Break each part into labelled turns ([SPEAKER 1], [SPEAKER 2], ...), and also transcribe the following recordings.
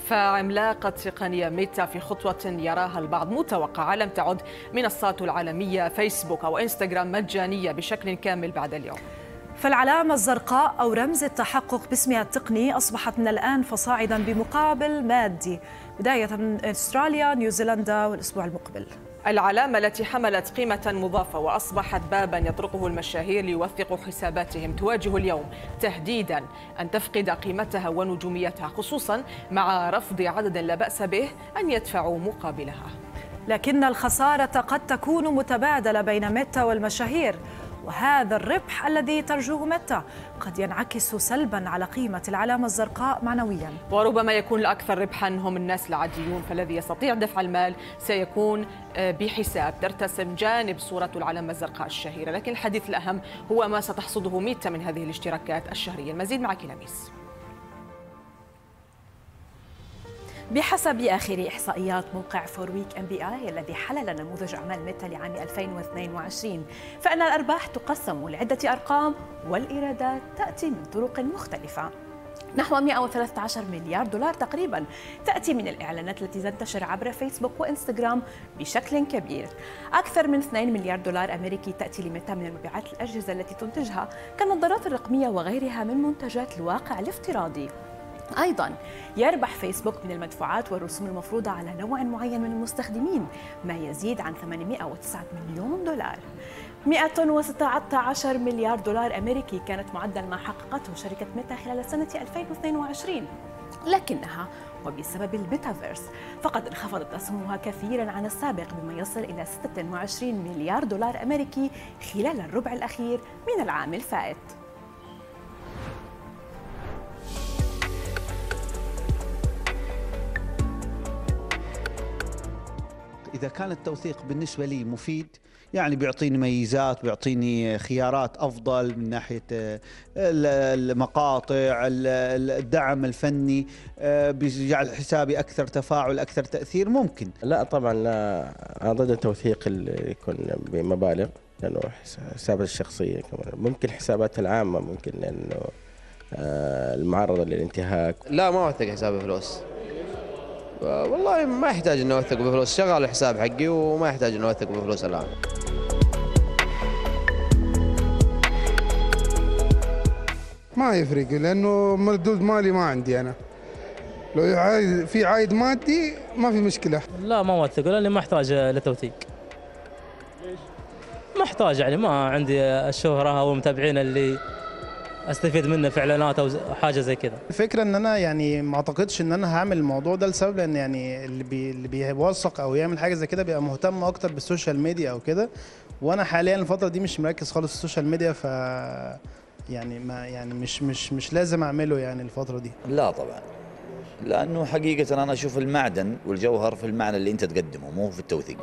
[SPEAKER 1] فعملاقة تقنية ميتا في خطوة يراها البعض متوقعة لم تعد منصات العالمية فيسبوك أو إنستغرام مجانية بشكل كامل بعد اليوم.
[SPEAKER 2] فالعلامة الزرقاء أو رمز التحقق باسمها التقني أصبحت من الآن فصاعدا بمقابل مادي بداية من أستراليا، نيوزيلندا والأسبوع المقبل.
[SPEAKER 1] العلامة التي حملت قيمة مضافة وأصبحت بابا يطرقه المشاهير ليوثقوا حساباتهم تواجه اليوم تهديدا أن تفقد قيمتها ونجوميتها، خصوصا مع رفض عدد لا بأس به أن يدفعوا مقابلها.
[SPEAKER 2] لكن الخسارة قد تكون متبادلة بين ميتا والمشاهير، وهذا الربح الذي ترجوه ميتا قد ينعكس سلبا على قيمة العلامة الزرقاء معنويا.
[SPEAKER 1] وربما يكون الأكثر ربحا هم الناس العاديون، فالذي يستطيع دفع المال سيكون بحساب ترتسم جانب صورة العلامة الزرقاء الشهيرة. لكن الحديث الأهم هو ما ستحصده ميتا من هذه الاشتراكات الشهرية. المزيد معك لميس.
[SPEAKER 3] بحسب آخر إحصائيات موقع فورويك MBI الذي حلل نموذج أعمال ميتا لعام 2022، فإن الأرباح تقسم لعدة أرقام والإيرادات تأتي من طرق مختلفة. نحو 113 مليار دولار تقريبا تأتي من الإعلانات التي تنتشر عبر فيسبوك وإنستغرام بشكل كبير. أكثر من 2 مليار دولار أمريكي تأتي لميتا من مبيعات الأجهزة التي تنتجها كالنظارات الرقمية وغيرها من منتجات الواقع الافتراضي. أيضاً يربح فيسبوك من المدفوعات والرسوم المفروضة على نوع معين من المستخدمين ما يزيد عن 809 مليون دولار. 116 مليار دولار أمريكي كانت معدل ما حققته شركة ميتا خلال سنة 2022، لكنها وبسبب الميتافيرس فقد انخفضت أسهمها كثيراً عن السابق بما يصل إلى 26 مليار دولار أمريكي خلال الربع الأخير من العام الفائت.
[SPEAKER 4] إذا كان التوثيق بالنسبة لي مفيد، يعني بيعطيني ميزات، بيعطيني خيارات أفضل من ناحية المقاطع، الدعم الفني، بيجعل حسابي أكثر تفاعل، أكثر تأثير، ممكن.
[SPEAKER 5] لا طبعا، لا، أنا ضد التوثيق اللي يكون بمبالغ، لأنه حسابات الشخصية كمان ممكن، حسابات العامة ممكن، لأنه المعرضة للانتهاك.
[SPEAKER 6] لا، ما أوثق حسابي فلوس. والله ما يحتاج اني اوثق بفلوس، شغال الحساب حقي وما يحتاج اني اوثق بفلوس الان.
[SPEAKER 7] ما يفرق، لانه مردود مالي ما عندي انا. لو في عائد مادي ما في مشكله.
[SPEAKER 8] لا ما اوثق لاني ما احتاج لتوثيق. ليش؟ ما احتاج، يعني ما عندي الشهره او المتابعين اللي استفيد منه في اعلانات او حاجه زي كذا.
[SPEAKER 9] الفكره ان انا يعني ما اعتقدش ان انا هعمل الموضوع ده لسبب، لان يعني اللي بيوثق او يعمل حاجه زي كده بيبقى مهتم اكتر بالسوشيال ميديا او كده، وانا حاليا الفتره دي مش مركز خالص في السوشيال ميديا، ف يعني ما يعني مش لازم اعمله يعني الفتره دي.
[SPEAKER 10] لا طبعا، لانه حقيقه انا اشوف المعدن والجوهر في المعنى اللي انت تقدمه، مو في التوثيق.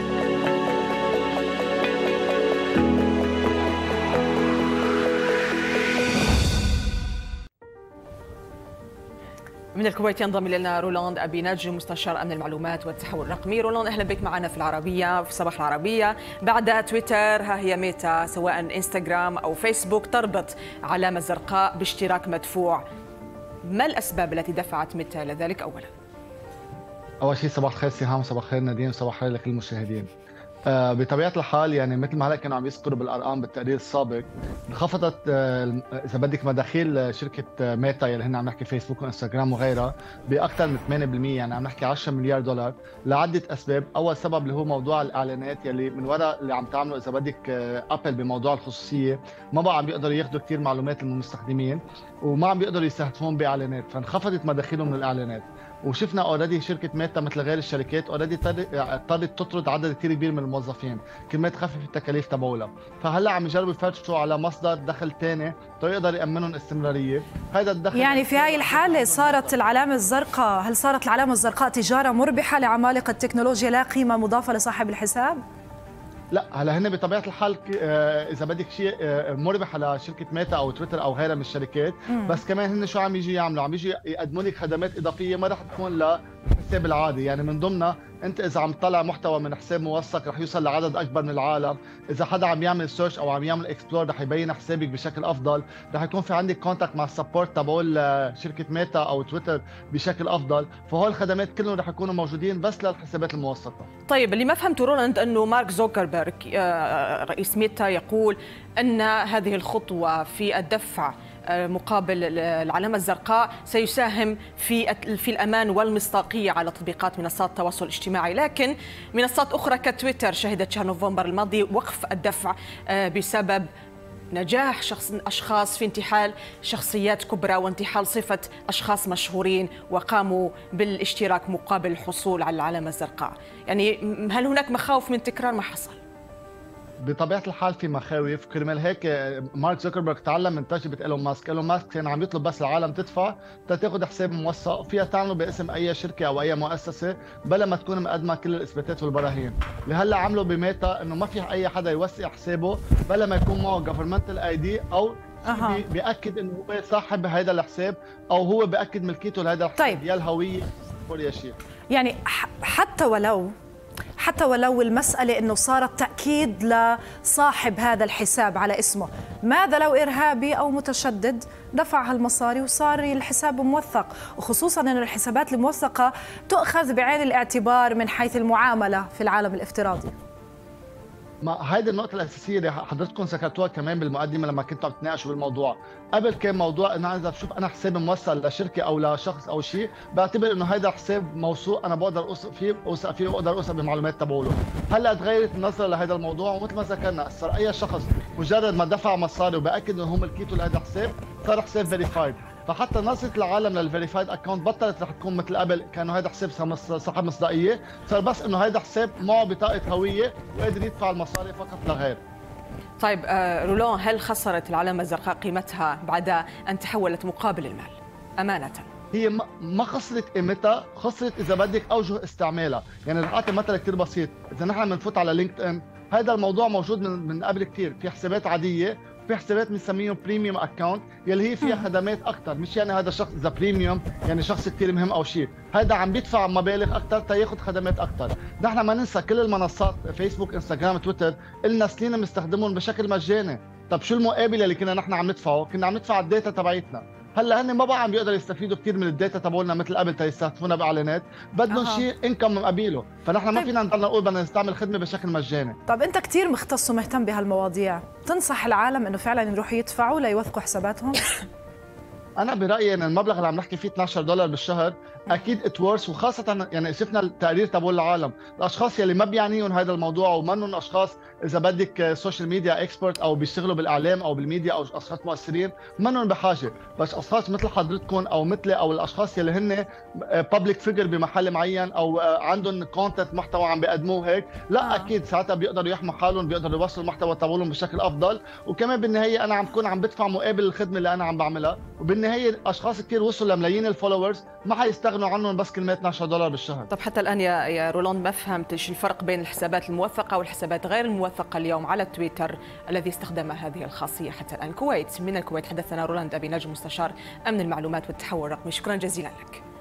[SPEAKER 1] من الكويت ينضم الينا رولاند أبي نجم، مستشار أمن المعلومات والتحول الرقمي. رولاند، أهلا بك معنا في العربية، في صباح العربية. بعد تويتر ها هي ميتا سواء انستغرام أو فيسبوك تربط علامة زرقاء باشتراك مدفوع. ما الأسباب التي دفعت ميتا إلى ذلك أولا؟
[SPEAKER 11] أول شيء صباح الخير سهام، صباح الخير نادين، صباح الخير لكل المشاهدين. بطبيعة الحال يعني مثل ما هلا كانوا عم يذكروا بالأرقام بالتقرير السابق، انخفضت إذا بدك مداخيل شركة ميتا اللي هن عم نحكي فيسبوك وإنستغرام وغيرها بأكثر من 8%، يعني عم نحكي 10 مليار دولار لعدة أسباب. أول سبب اللي هو موضوع الإعلانات يلي من وراء اللي عم تعمله إذا بدك أبل بموضوع الخصوصية، ما بقى عم بيقدروا ياخذوا كثير معلومات من المستخدمين وما عم بيقدروا يستهدفون بإعلانات، فانخفضت مداخيلهم من الإعلانات. وشفنا اوريدي شركه ميتا مثل غير الشركات اوريدي اضطرت تطرد عدد كثير كبير من الموظفين كرمال تخفف التكاليف تبعولها، فهلا عم يجربوا يفتشوا على مصدر دخل ثاني يقدر يامنهم استمراريه. هذا الدخل
[SPEAKER 2] يعني في هاي الحاله صارت العلامه الزرقاء، هل صارت العلامه الزرقاء تجاره مربحه لعمالقه التكنولوجيا لا قيمه مضافه لصاحب الحساب؟
[SPEAKER 11] لا، هلا هن بطبيعه الحال اذا بدك شيء مربح على شركه ميتا او تويتر او غيرها من الشركات، بس كمان هن شو عم يجي يعملوا؟ عم يجي يقدموا لك خدمات اضافيه ما رح تكون للحساب الحساب العادي. يعني من ضمنها انت اذا عم تطلع محتوى من حساب موثق رح يوصل لعدد اكبر من العالم، اذا حدا عم يعمل سيرش او عم يعمل اكسبلور رح يبين حسابك بشكل افضل، رح يكون في عندك كونتاكت مع السبورت تبعول شركه ميتا او تويتر بشكل افضل، فهول الخدمات كلهم رح يكونوا موجودين بس للحسابات الموثقه.
[SPEAKER 1] طيب اللي ما فهمته رولاند انه مارك زوكربيرغ رئيس ميتا يقول ان هذه الخطوه في الدفع مقابل العلامة الزرقاء سيساهم في الأمان والمصداقية على تطبيقات منصات التواصل الاجتماعي، لكن منصات أخرى كتويتر شهدت شهر نوفمبر الماضي وقف الدفع بسبب نجاح أشخاص في انتحال شخصيات كبرى وانتحال صفة أشخاص مشهورين وقاموا بالاشتراك مقابل الحصول على العلامة الزرقاء. يعني هل هناك مخاوف من تكرار ما حصل؟
[SPEAKER 11] بطبيعه الحال في مخاوف، كرمال هيك مارك زوكربيرغ تعلم من تجربه ايلون ماسك. ايلون ماسك كان عم يطلب بس العالم تدفع تاخذ حساب موثق فيها تعمله باسم اي شركه او اي مؤسسه بلا ما تكون مقدمه كل الاثباتات والبراهين. اللي هلا عملوا بميتا انه ما في اي حدا يوثق حسابه بلا ما يكون معه جفرمنتال اي دي او بياكد انه هو صاحب هذا الحساب او هو بياكد ملكيته لهذا الحساب.
[SPEAKER 2] طيب.
[SPEAKER 11] يا الهويه ولا شيء.
[SPEAKER 2] يعني حتى ولو المسألة أنه صارت تأكيد لصاحب هذا الحساب على اسمه، ماذا لو إرهابي أو متشدد دفع هالمصاري وصار الحساب موثق؟ وخصوصاً أن الحسابات الموثقة تؤخذ بعين الاعتبار من حيث المعاملة في العالم الافتراضي.
[SPEAKER 11] ما هيدي النقطة الأساسية اللي حضرتكم ذكرتوها كمان بالمقدمة لما كنتوا عم تناقشوا بالموضوع. قبل كان موضوع إنه إذا بشوف أنا حساب موصل لشركة أو لشخص أو شيء بعتبر إنه هيدا حساب موثوق أنا بقدر أوثق فيه وأقدر أوثق بالمعلومات تبعوله. هلا تغيرت النظرة لهذا الموضوع ومثل ما ذكرنا صار أي شخص مجرد ما دفع مصاري وبأكد إنه هو ملكيته لهذا الحساب صار حساب فيريفايد. فحتى نظرة العالم للفيريفايد اكونت بطلت رح تكون مثل قبل كانوا هذا حساب صاحب مصداقيه، صار بس انه هذا حساب معه بطاقه هويه وقادر يدفع المصاري فقط لا غير.
[SPEAKER 1] طيب رولان، هل خسرت العلامه الزرقاء قيمتها بعد ان تحولت مقابل المال امانه؟
[SPEAKER 11] هي ما خسرت قيمتها، خسرت اذا بدك اوجه استعمالها. يعني رح اعطي مثل كثير بسيط، اذا نحن بنفوت على لينكد ان هذا الموضوع موجود من قبل كثير، في حسابات عاديه في حسابات بنسميهم بريميوم اكونت يلي هي فيها خدمات اكثر، مش يعني هذا شخص اذا بريميوم يعني شخص كثير مهم او شيء، هذا عم بيدفع مبالغ اكثر تياخذ خدمات اكثر. نحن ما ننسى كل المنصات فيسبوك انستغرام تويتر لنا سنين بنستخدمهم بشكل مجاني، طب شو المقابل اللي كنا نحن عم ندفعه؟ كنا عم ندفع الداتا تبعيتنا. هلا هن ما بقى عم بيقدروا يستفيدوا كثير من الداتا تبعولنا مثل قبل تيستخدمونا باعلانات، بدهم شيء انكم مقابله، فنحن ما فينا نضل نقول بدنا نستعمل خدمه بشكل مجاني.
[SPEAKER 2] طب انت كثير مختص ومهتم بهالمواضيع، تنصح العالم انه فعلا يروحوا يدفعوا ليوثقوا حساباتهم؟
[SPEAKER 11] انا برايي ان المبلغ اللي عم نحكي فيه $12 بالشهر اكيد اتورس، وخاصه يعني شفنا التقرير تبع العالم، الاشخاص يلي ما بيعنيهم هذا الموضوع ومنهم اشخاص اذا بدك سوشيال ميديا اكسبرت او بيشتغلوا بالاعلام او بالميديا او اشخاص مؤثرين منهم بحاجه، بس اشخاص مثل حضرتكم او مثلي او الاشخاص يلي هن بابليك فيجر بمحل معين او عندهم كونتنت محتوى عم بيقدموه هيك، لا اكيد ساعتها بيقدروا يحموا حالهم، بيقدروا يوصلوا المحتوى تبعهم بشكل افضل، وكمان بالنهايه انا عم بكون عم بدفع مقابل الخدمه اللي انا عم بعملها، وبالنهايه اشخاص كثير وصلوا لملايين الفولورز ما حيستغنوا عنهم بس كلمات $12 بالشهر.
[SPEAKER 1] طب حتى الان يا رولاند ما فهمت ايش الفرق بين الحسابات الموثقه والحسابات غير الموثقه اليوم على تويتر الذي استخدم هذه الخاصيه حتى الان. من الكويت حدثنا رولاند أبي نجم مستشار امن المعلومات والتحول الرقمي، شكرا جزيلا لك.